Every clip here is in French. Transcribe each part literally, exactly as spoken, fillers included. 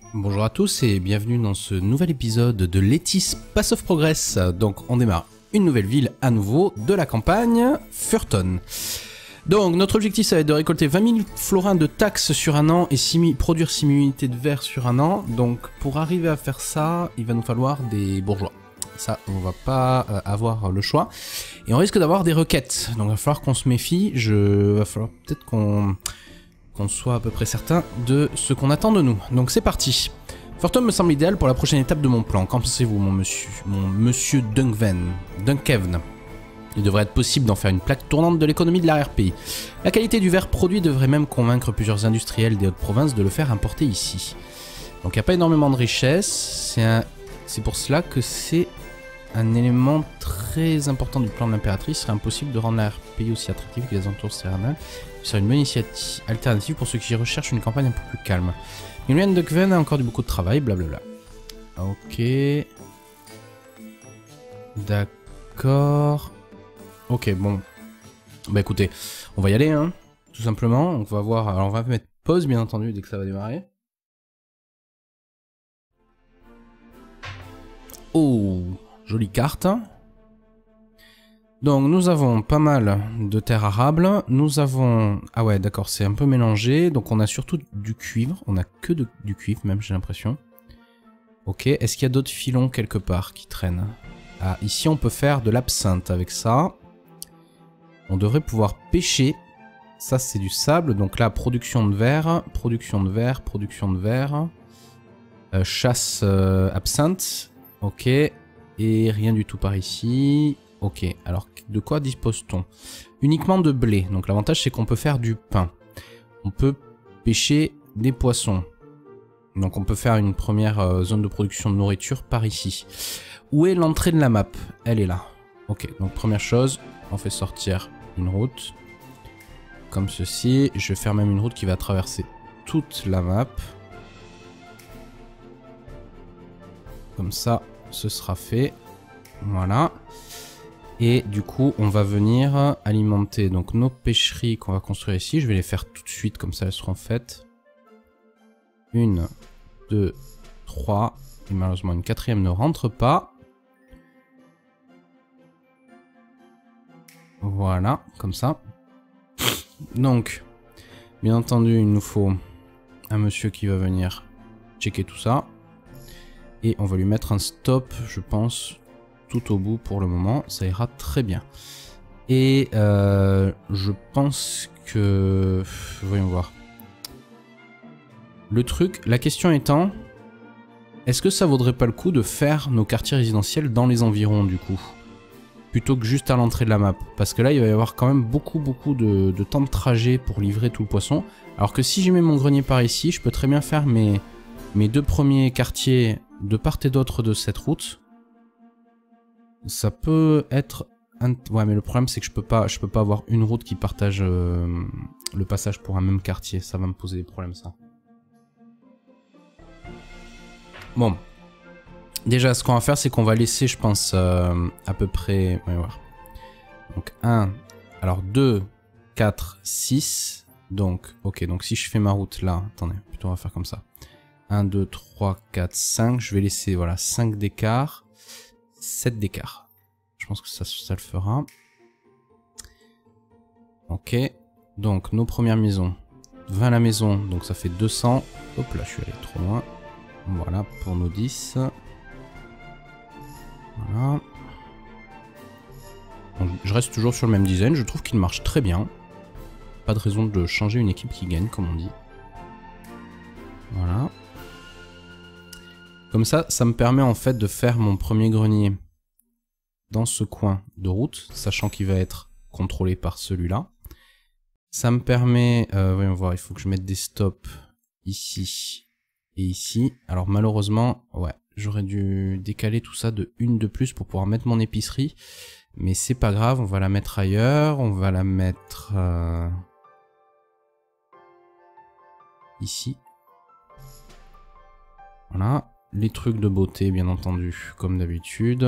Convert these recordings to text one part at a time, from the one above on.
Bonjour à tous et bienvenue dans ce nouvel épisode de Let's Pass of Progress. Donc on démarre une nouvelle ville à nouveau de la campagne, Furton. Donc notre objectif ça va être de récolter vingt mille florins de taxes sur un an et six mille, produire six mille unités de verre sur un an. Donc pour arriver à faire ça, il va nous falloir des bourgeois. Ça, on va pas euh, avoir le choix. Et on risque d'avoir des requêtes. Donc il va falloir qu'on se méfie. Je... va falloir peut-être qu'on... qu'on soit à peu près certain de ce qu'on attend de nous. Donc c'est parti. Furton me semble idéal pour la prochaine étape de mon plan. Qu'en pensez-vous, mon monsieur, mon monsieur Dunkven, Dunkevn? Il devrait être possible d'en faire une plaque tournante de l'économie de l'arrière-pays. La qualité du verre produit devrait même convaincre plusieurs industriels des Hautes-Provinces de le faire importer ici. Donc il n'y a pas énormément de richesse. C'est un... c'est pour cela que c'est un élément très important du plan de l'impératrice. Il serait impossible de rendre l'arrière-pays aussi attractif que les entours céréales. Ce serait une bonne initiative alternative pour ceux qui recherchent une campagne un peu plus calme. Nguyen de Kven a encore du beaucoup de travail, blablabla. Ok. D'accord. Ok, bon. Bah écoutez, on va y aller, hein, tout simplement. On va voir. Alors on va mettre pause, bien entendu, dès que ça va démarrer. Oh, jolie carte. Donc nous avons pas mal de terres arables, nous avons... Ah ouais d'accord, c'est un peu mélangé, donc on a surtout du cuivre, on a que de, du cuivre même j'ai l'impression. Ok, est-ce qu'il y a d'autres filons quelque part qui traînent? Ah, ici on peut faire de l'absinthe avec ça. On devrait pouvoir pêcher, ça c'est du sable, donc là production de verre, production de verre, production de verre. Euh, chasse euh, absinthe, ok, et rien du tout par ici. Ok, alors de quoi dispose-t-on? Uniquement de blé, donc l'avantage c'est qu'on peut faire du pain. On peut pêcher des poissons. Donc on peut faire une première euh, zone de production de nourriture par ici. Où est l'entrée de la map? Elle est là. Ok, donc première chose, on fait sortir une route. Comme ceci, je vais faire même une route qui va traverser toute la map. Comme ça, ce sera fait. Voilà. Et du coup, on va venir alimenter donc nos pêcheries qu'on va construire ici. Je vais les faire tout de suite, comme ça elles seront faites. Une, deux, trois. Et malheureusement, une quatrième ne rentre pas. Voilà, comme ça. Donc, bien entendu, il nous faut un monsieur qui va venir checker tout ça. Et on va lui mettre un stop, je pense, tout au bout pour le moment, ça ira très bien. Et euh, je pense que... Voyons voir. Le truc, la question étant, est-ce que ça vaudrait pas le coup de faire nos quartiers résidentiels dans les environs du coup? Plutôt que juste à l'entrée de la map. Parce que là, il va y avoir quand même beaucoup, beaucoup de, de temps de trajet pour livrer tout le poisson. Alors que si j'ai mis mon grenier par ici, je peux très bien faire mes, mes deux premiers quartiers de part et d'autre de cette route. Ça peut être... Un... Ouais, mais le problème, c'est que je peux pas, je peux pas avoir une route qui partage euh, le passage pour un même quartier. Ça va me poser des problèmes, ça. Bon. Déjà, ce qu'on va faire, c'est qu'on va laisser, je pense, euh, à peu près... On va voir. Donc, un... Alors, deux, quatre, six. Donc, ok. Donc, si je fais ma route là... Attendez, plutôt, on va faire comme ça. un, deux, trois, quatre, cinq. Je vais laisser, voilà, cinq d'écart. sept d'écart. Je pense que ça, ça le fera. Ok. Donc, nos premières maisons. vingt à la maison, donc ça fait deux cents. Hop là, je suis allé trop loin. Voilà, pour nos dix. Voilà. Donc, je reste toujours sur le même design. Je trouve qu'il marche très bien. Pas de raison de changer une équipe qui gagne, comme on dit. Voilà. Comme ça, ça me permet en fait de faire mon premier grenier dans ce coin de route, sachant qu'il va être contrôlé par celui-là. Ça me permet... Euh, voyons voir, il faut que je mette des stops ici et ici. Alors malheureusement, ouais, j'aurais dû décaler tout ça de une de plus pour pouvoir mettre mon épicerie. Mais c'est pas grave, on va la mettre ailleurs. On va la mettre... Euh, ici. Voilà. Les trucs de beauté, bien entendu, comme d'habitude.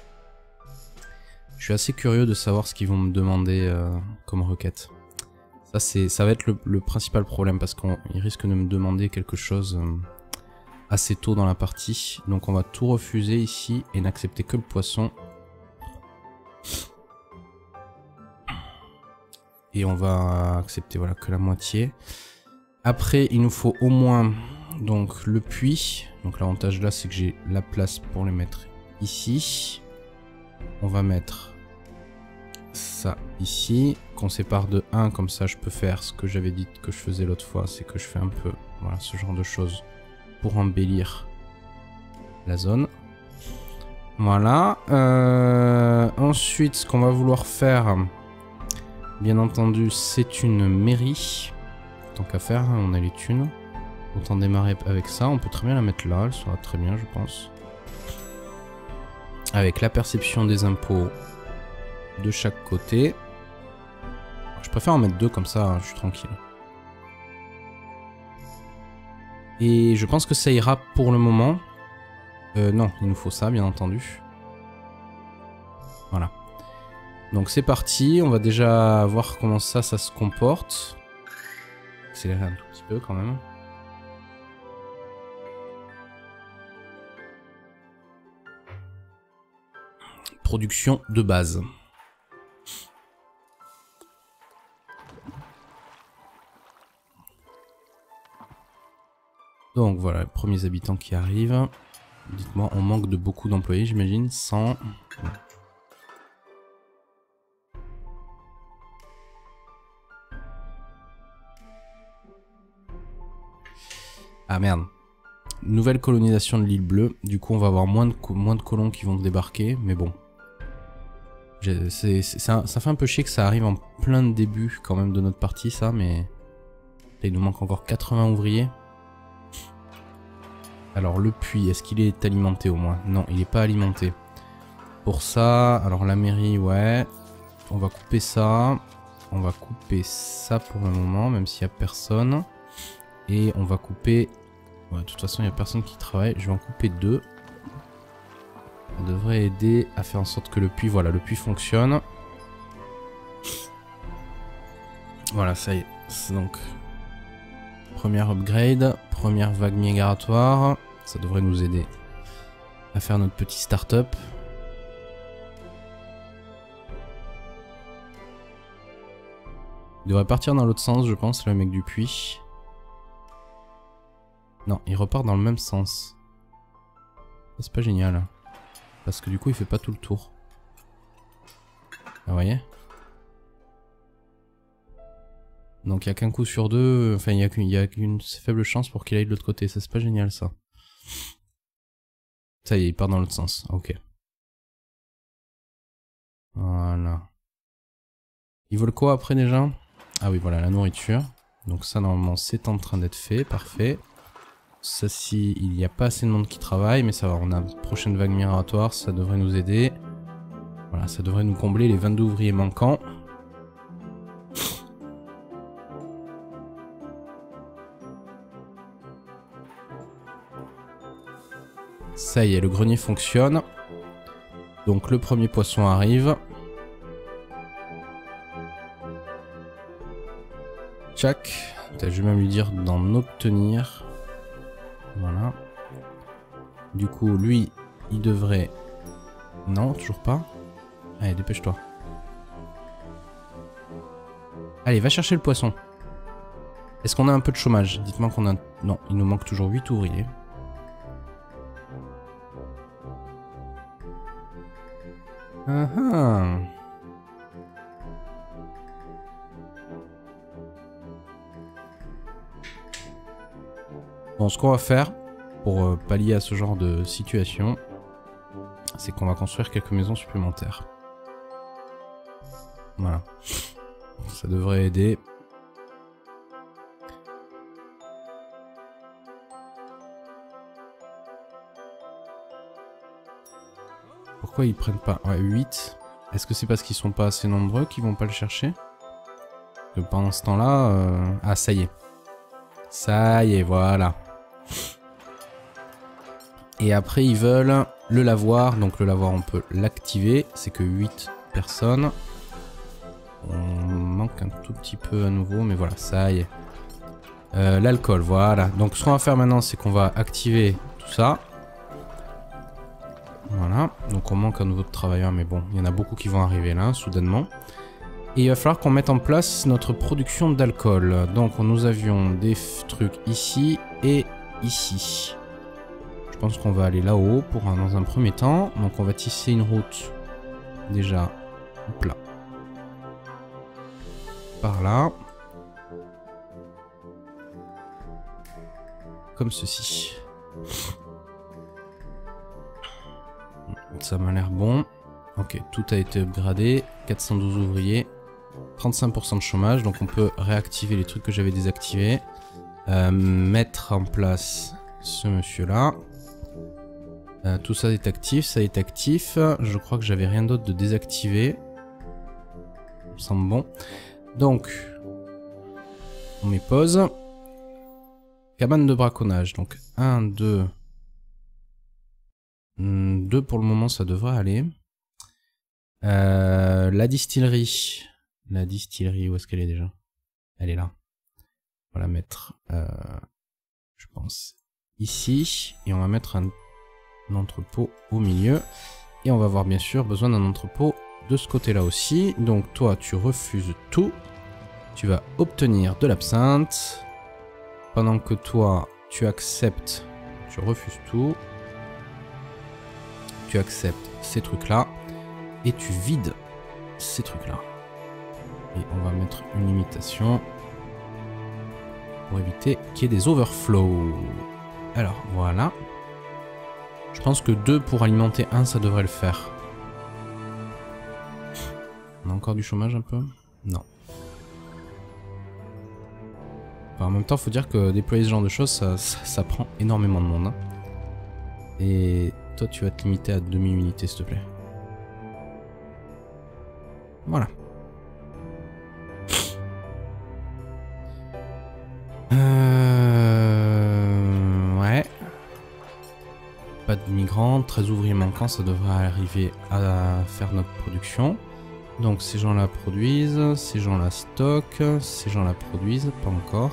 Je suis assez curieux de savoir ce qu'ils vont me demander euh, comme requête. Ça, c'est, ça va être le, le principal problème parce qu'il risque de me demander quelque chose euh, assez tôt dans la partie. Donc on va tout refuser ici et n'accepter que le poisson. Et on va accepter voilà, que la moitié. Après, il nous faut au moins donc, le puits. Donc l'avantage là, c'est que j'ai la place pour les mettre ici. On va mettre ça ici. Qu'on sépare de un, comme ça je peux faire ce que j'avais dit que je faisais l'autre fois. C'est que je fais un peu voilà, ce genre de choses pour embellir la zone. Voilà. Euh, ensuite, ce qu'on va vouloir faire... Bien entendu, c'est une mairie. Tant qu'à faire, on a les thunes. Autant démarrer avec ça. On peut très bien la mettre là. Elle sera très bien, je pense. Avec la perception des impôts de chaque côté. Je préfère en mettre deux comme ça, je suis tranquille. Et je pense que ça ira pour le moment. Euh, non, il nous faut ça, bien entendu. Voilà. Donc c'est parti, on va déjà voir comment ça, ça se comporte. Accélérer un tout petit peu quand même. Production de base. Donc voilà, les premiers habitants qui arrivent. Dites-moi, on manque de beaucoup d'employés, j'imagine. cent... Ah merde. Nouvelle colonisation de l'île bleue. Du coup, on va avoir moins de, moins de colons qui vont débarquer. Mais bon. C'est, c'est, ça, ça fait un peu chier que ça arrive en plein début quand même de notre partie, ça. Mais là, il nous manque encore quatre-vingts ouvriers. Alors, le puits, est-ce qu'il est alimenté au moins? Non, il n'est pas alimenté. Pour ça, alors la mairie, ouais. On va couper ça. On va couper ça pour le moment, même s'il n'y a personne. Et on va couper... Ouais, de toute façon, il n'y a personne qui travaille. Je vais en couper deux. Ça devrait aider à faire en sorte que le puits... Voilà, le puits fonctionne. Voilà, ça y est. C'est donc... Première upgrade. Première vague migratoire. Ça devrait nous aider à faire notre petit start-up. Il devrait partir dans l'autre sens, je pense, le mec du puits. Non, il repart dans le même sens. C'est pas génial. Parce que du coup, il fait pas tout le tour. Vous voyez? Donc il n'y a qu'un coup sur deux. Enfin, il n'y a qu'une, il y a qu'une faible chance pour qu'il aille de l'autre côté. Ça, c'est pas génial, ça. Ça y est, il part dans l'autre sens. Ok. Voilà. Ils veulent quoi après déjà? Ah oui, voilà, la nourriture. Donc ça, normalement, c'est en train d'être fait. Parfait. Ça, si il n'y a pas assez de monde qui travaille, mais ça va, on a une prochaine vague migratoire, ça devrait nous aider. Voilà, ça devrait nous combler les vingt-deux ouvriers manquants. Ça y est, le grenier fonctionne. Donc le premier poisson arrive. Tchac. Je vais même lui dire d'en obtenir. Voilà. Du coup, lui, il devrait... Non, toujours pas. Allez, dépêche-toi. Allez, va chercher le poisson. Est-ce qu'on a un peu de chômage? Dites-moi qu'on a... Non, il nous manque toujours huit ouvriers. Ah ah. Bon, ce qu'on va faire pour euh, pallier à ce genre de situation, c'est qu'on va construire quelques maisons supplémentaires. Voilà. Ça devrait aider. Pourquoi ils prennent pas... Ouais, huit. Est-ce que c'est parce qu'ils sont pas assez nombreux qu'ils vont pas le chercher? Que pendant ce temps-là... Euh... Ah, ça y est. Ça y est, voilà. Et après, ils veulent le lavoir. Donc le lavoir, on peut l'activer. C'est que huit personnes. On manque un tout petit peu à nouveau, mais voilà, ça y est. Euh, L'alcool, voilà. Donc ce qu'on va faire maintenant, c'est qu'on va activer tout ça. Voilà. Donc on manque à nouveau de travailleurs, mais bon, il y en a beaucoup qui vont arriver là, soudainement. Et il va falloir qu'on mette en place notre production d'alcool. Donc nous avions des trucs ici et ici. Je pense qu'on va aller là-haut pour un, dans un premier temps. Donc on va tisser une route déjà. Hop là. Par là. Comme ceci. Ça m'a l'air bon. Ok, tout a été upgradé. quatre cent douze ouvriers. trente-cinq pour cent de chômage. Donc on peut réactiver les trucs que j'avais désactivés. Euh, mettre en place ce monsieur-là. Euh, tout ça est actif. Ça est actif. Je crois que j'avais rien d'autre de désactivé. Ça me semble bon. Donc, on met pause. Cabane de braconnage. Donc un, deux... deux pour le moment, ça devrait aller. Euh, la distillerie. La distillerie, où est-ce qu'elle est déjà? Elle est là. On va la mettre, euh, je pense, ici. Et on va mettre un, un entrepôt au milieu. Et on va avoir bien sûr besoin d'un entrepôt de ce côté-là aussi. Donc toi, tu refuses tout. Tu vas obtenir de l'absinthe. Pendant que toi, tu acceptes, tu refuses tout. Tu acceptes ces trucs-là. Et tu vides ces trucs-là. Et on va mettre une limitation pour éviter qu'il y ait des overflows. Alors, voilà. Je pense que deux pour alimenter un, ça devrait le faire. On a encore du chômage un peu? Non. Enfin, en même temps, il faut dire que déployer ce genre de choses, ça, ça, ça prend énormément de monde. Hein. Et toi, tu vas te limiter à demi-unité, s'il te plaît. Voilà. Euh... Ouais. Pas de migrants, treize ouvriers manquants, ça devrait arriver à faire notre production. Donc ces gens-là produisent, ces gens-là stockent, ces gens-là produisent, pas encore.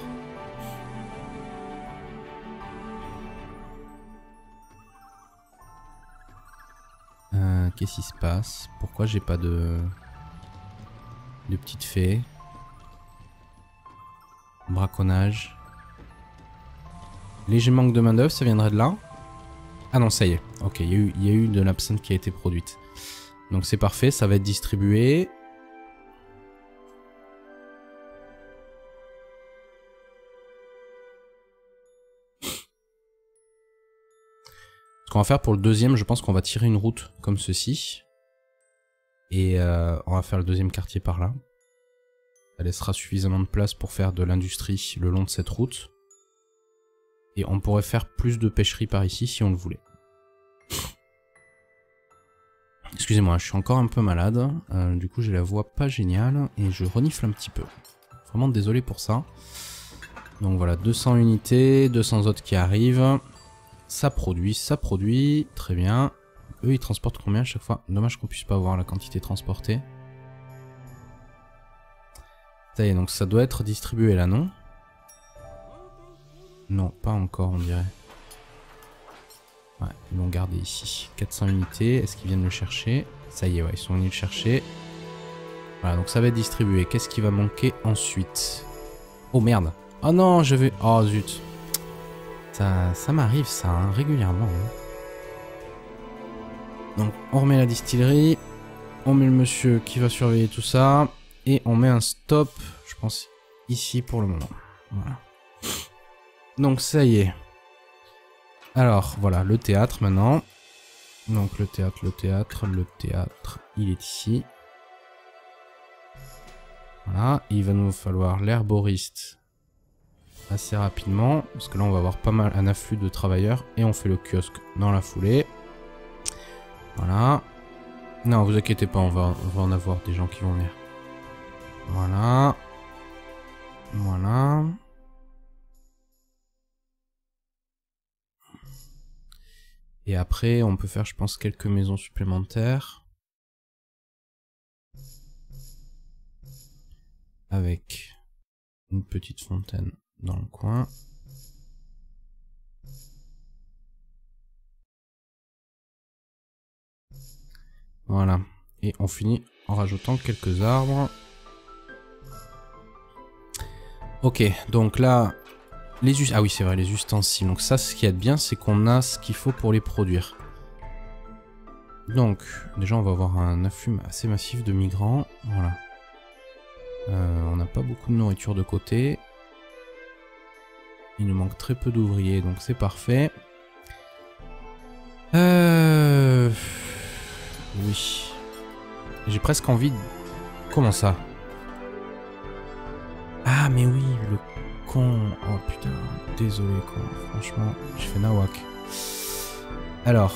Euh, Qu'est-ce qui se passe? Pourquoi j'ai pas de... de petites fées? Braconnage. Léger manque de main d'œuvre, ça viendrait de là? Ah non, ça y est. Ok, il y a eu, il y a eu de l'absinthe qui a été produite. Donc c'est parfait, ça va être distribué. Ce qu'on va faire pour le deuxième, je pense qu'on va tirer une route comme ceci. Et euh, on va faire le deuxième quartier par là. Ça laissera suffisamment de place pour faire de l'industrie le long de cette route. Et on pourrait faire plus de pêcherie par ici si on le voulait. Excusez-moi, je suis encore un peu malade. Euh, du coup, j'ai la voix pas géniale et je renifle un petit peu. Vraiment désolé pour ça. Donc voilà, deux cents unités, deux cents autres qui arrivent. Ça produit, ça produit. Très bien. Eux, ils transportent combien à chaque fois? Dommage qu'on puisse pas voir la quantité transportée. Ça y est, donc ça doit être distribué là, non? Non, pas encore, on dirait. Ouais, ils l'ont gardé ici. quatre cents unités, est-ce qu'ils viennent le chercher? Ça y est, ouais, ils sont venus le chercher. Voilà, donc ça va être distribué. Qu'est-ce qui va manquer ensuite? Oh merde. Oh non, je vais... Oh zut. Ça, ça m'arrive ça, hein, régulièrement. Hein. Donc on remet la distillerie. On met le monsieur qui va surveiller tout ça. Et on met un stop, je pense, ici pour le moment. Voilà. Donc ça y est. Alors voilà, le théâtre maintenant. Donc le théâtre, le théâtre, le théâtre, il est ici. Voilà, il va nous falloir l'herboriste assez rapidement. Parce que là on va avoir pas mal un afflux de travailleurs. Et on fait le kiosque dans la foulée. Voilà. Non, vous inquiétez pas, on va, on va en avoir des gens qui vont venir. Voilà. Voilà. Et après, on peut faire, je pense, quelques maisons supplémentaires. avec une petite fontaine dans le coin. Voilà. Et on finit en rajoutant quelques arbres. Ok, donc là, les us- ah oui c'est vrai, les ustensiles. Donc ça, ce qui est bien, c'est qu'on a ce qu'il faut pour les produire. Donc, déjà, on va avoir un afflux assez massif de migrants. Voilà. Euh, on n'a pas beaucoup de nourriture de côté. Il nous manque très peu d'ouvriers, donc c'est parfait. Euh... Oui. J'ai presque envie de... Comment ça? Ah, mais oui, le con. Oh putain, désolé quoi. Franchement, je fais nawak. Alors...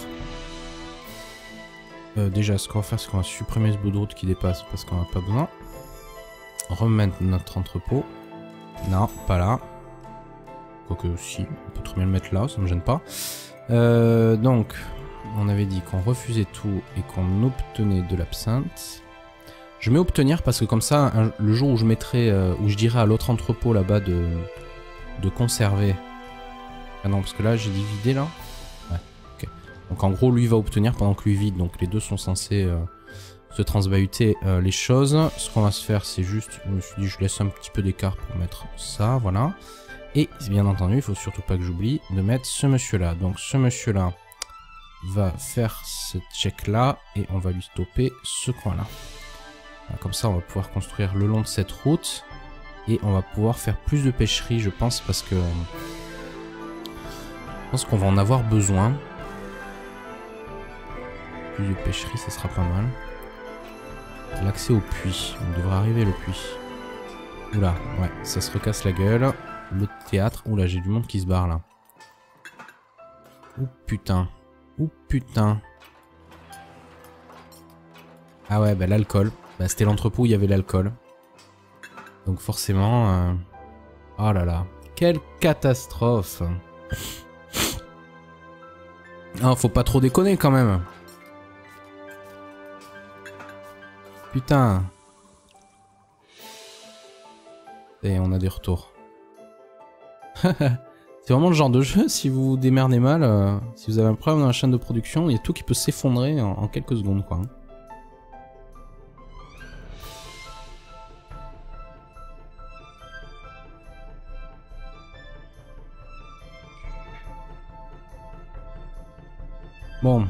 Euh, déjà, ce qu'on va faire, c'est qu'on va supprimer ce bout de route qui dépasse parce qu'on n'a pas besoin. Remettre notre entrepôt. Non, pas là. Quoique, si, on peut très bien le mettre là, ça me gêne pas. Euh, donc, on avait dit qu'on refusait tout et qu'on obtenait de l'absinthe. Je mets obtenir parce que comme ça, un, le jour où je mettrai, euh, où je dirai à l'autre entrepôt là-bas de, de conserver. Ah non, parce que là, j'ai dit vider là. Ouais, ok. Donc en gros, lui va obtenir pendant que lui vide. Donc les deux sont censés euh, se transbahuter euh, les choses. Ce qu'on va se faire, c'est juste, je me suis dit, je laisse un petit peu d'écart pour mettre ça, voilà. Et bien entendu, il faut surtout pas que j'oublie de mettre ce monsieur-là. Donc ce monsieur-là va faire ce check-là et on va lui stopper ce coin-là. Comme ça, on va pouvoir construire le long de cette route et on va pouvoir faire plus de pêcherie, je pense, parce que je pense qu'on va en avoir besoin. Plus de pêcherie, ça sera pas mal. L'accès au puits, on devrait arriver le puits. Oula, ouais, ça se recasse la gueule. Le théâtre, oula, j'ai du monde qui se barre là. Ouh putain, ouh putain. Ah ouais, bah l'alcool. Bah, c'était l'entrepôt où il y avait l'alcool. Donc forcément... Euh... Oh là là. Quelle catastrophe. Ah, faut pas trop déconner quand même. Putain. Et on a des retours. C'est vraiment le genre de jeu, si vous vous démerdez mal, euh, si vous avez un problème dans la chaîne de production, il y a tout qui peut s'effondrer en, en quelques secondes, quoi. Bon.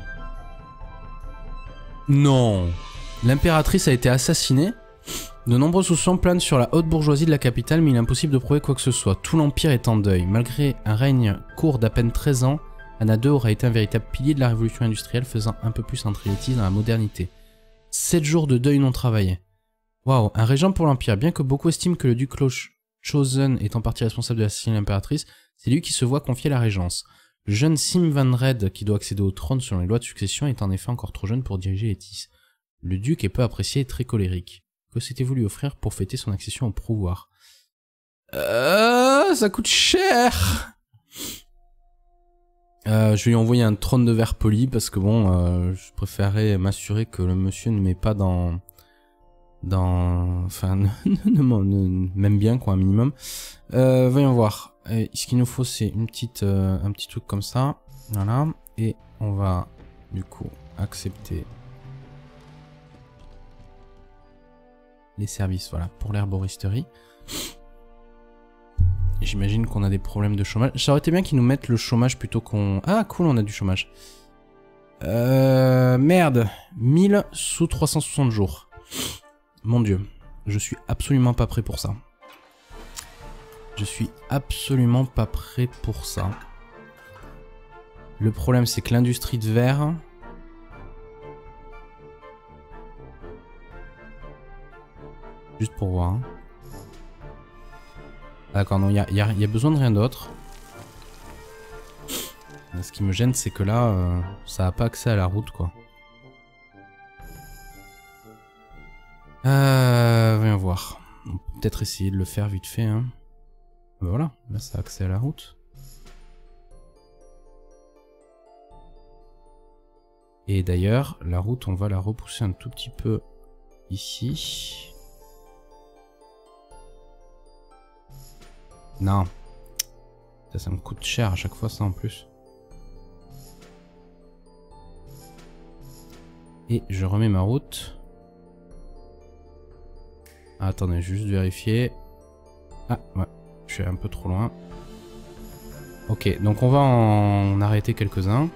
Non. L'impératrice a été assassinée. De nombreux soupçons planent sur la haute bourgeoisie de la capitale, mais il est impossible de prouver quoi que ce soit. Tout l'Empire est en deuil. Malgré un règne court d'à peine treize ans, Anna deux aura été un véritable pilier de la révolution industrielle, faisant un peu plus entrer Lettice dans la modernité. Sept jours de deuil non travaillé. Waouh, un régent pour l'Empire. Bien que beaucoup estiment que le duc Chosen est en partie responsable de l'assassinat de l'impératrice, c'est lui qui se voit confier la régence. Le jeune Sim Van Red, qui doit accéder au trône selon les lois de succession, est en effet encore trop jeune pour diriger Lettice. Le duc est peu apprécié et très colérique. Que s'était-vous lui offrir pour fêter son accession au pouvoir? Euh, ça coûte cher. Euh, je vais lui envoyer un trône de verre poli parce que bon, euh, je préférerais m'assurer que le monsieur ne met pas dans, dans, enfin, ne, ne, ne, m'aime bien quoi, un minimum. Euh, voyons voir. Et ce qu'il nous faut, c'est une petite, euh, un petit truc comme ça, voilà. Et on va du coup accepter les services, voilà, pour l'herboristerie. J'imagine qu'on a des problèmes de chômage. Ça aurait été bien qu'ils nous mettent le chômage plutôt qu'on... Ah, cool, on a du chômage. Euh... Merde. mille sous trois cent soixante jours. Mon dieu. Je suis absolument pas prêt pour ça. Je suis absolument pas prêt pour ça. Le problème, c'est que l'industrie de verre... Juste pour voir. Hein. D'accord, non, il y a, y, a, y a besoin de rien d'autre. Ce qui me gêne, c'est que là, euh, ça n'a pas accès à la route, quoi. Euh, voyons voir. On peut peut-être essayer de le faire vite fait, hein. Ben voilà, là, ça a accès à la route. Et d'ailleurs, la route, on va la repousser un tout petit peu ici. Non. Ça, ça me coûte cher à chaque fois ça en plus. Et je remets ma route. Ah, attendez, juste vérifier. Ah, ouais, je suis un peu trop loin. Ok, donc on va en arrêter quelques-uns.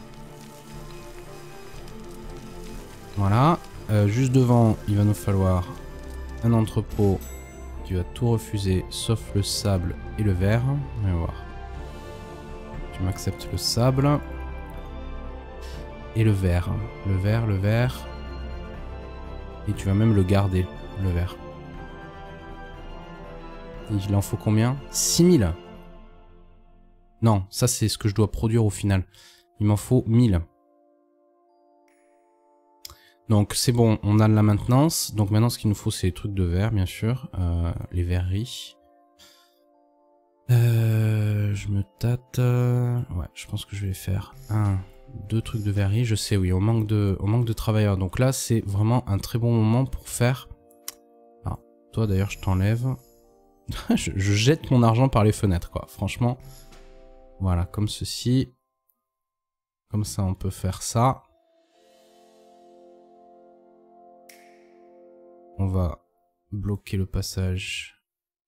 Voilà. Euh, juste devant, il va nous falloir un entrepôt. Tu vas tout refuser, sauf le sable et le verre. On va voir. Tu m'acceptes le sable. Et le verre. Le verre, le verre. Et tu vas même le garder, le verre. Il en faut combien? six mille. Non, ça c'est ce que je dois produire au final. Il m'en faut mille. Donc c'est bon, on a de la maintenance. Donc maintenant ce qu'il nous faut c'est les trucs de verre, bien sûr. Euh, les verreries. Euh, je me tâte. Ouais, je pense que je vais faire un, deux trucs de verrerie. Je sais, oui, on manque de, on manque de travailleurs. Donc là c'est vraiment un très bon moment pour faire... Alors, toi d'ailleurs je t'enlève... je, je jette mon argent par les fenêtres, quoi. Franchement, voilà, comme ceci. Comme ça, on peut faire ça. On va bloquer le passage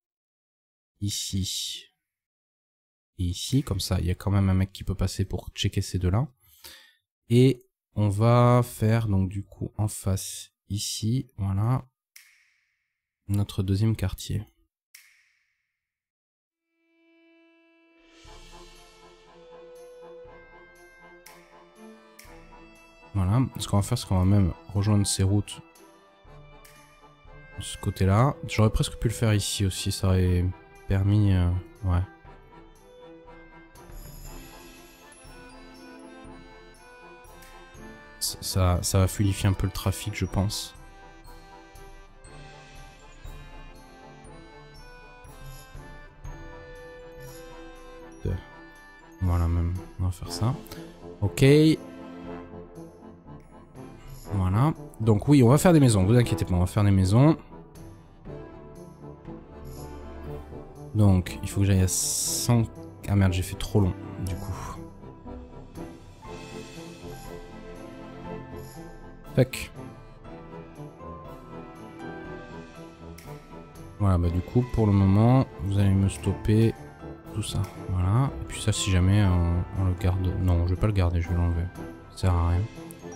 ici et ici. Comme ça, il y a quand même un mec qui peut passer pour checker ces deux-là. Et on va faire, donc du coup, en face, ici, voilà, notre deuxième quartier. Voilà, ce qu'on va faire, c'est qu'on va même rejoindre ces routes de ce côté-là. J'aurais presque pu le faire ici aussi, ça aurait permis... Euh, ouais. Ça, ça va fluidifier un peu le trafic, je pense. Voilà, même, on va faire ça. Ok. Voilà. Donc oui, on va faire des maisons, vous inquiétez pas, on va faire des maisons. Donc, il faut que j'aille à cent... Ah merde, j'ai fait trop long, du coup. Tac. Voilà, bah du coup, pour le moment, vous allez me stopper tout ça. Voilà. Et puis ça, si jamais on, on le garde... Non, je vais pas le garder, je vais l'enlever. Ça sert à rien.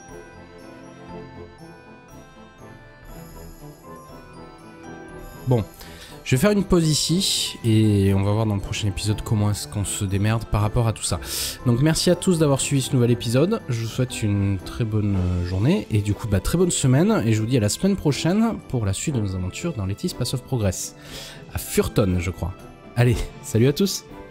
Bon, je vais faire une pause ici et on va voir dans le prochain épisode comment est-ce qu'on se démerde par rapport à tout ça. Donc merci à tous d'avoir suivi ce nouvel épisode, je vous souhaite une très bonne journée et du coup bah, très bonne semaine et je vous dis à la semaine prochaine pour la suite de nos aventures dans Letty's Path of Progress. À Furton je crois. Allez, salut à tous!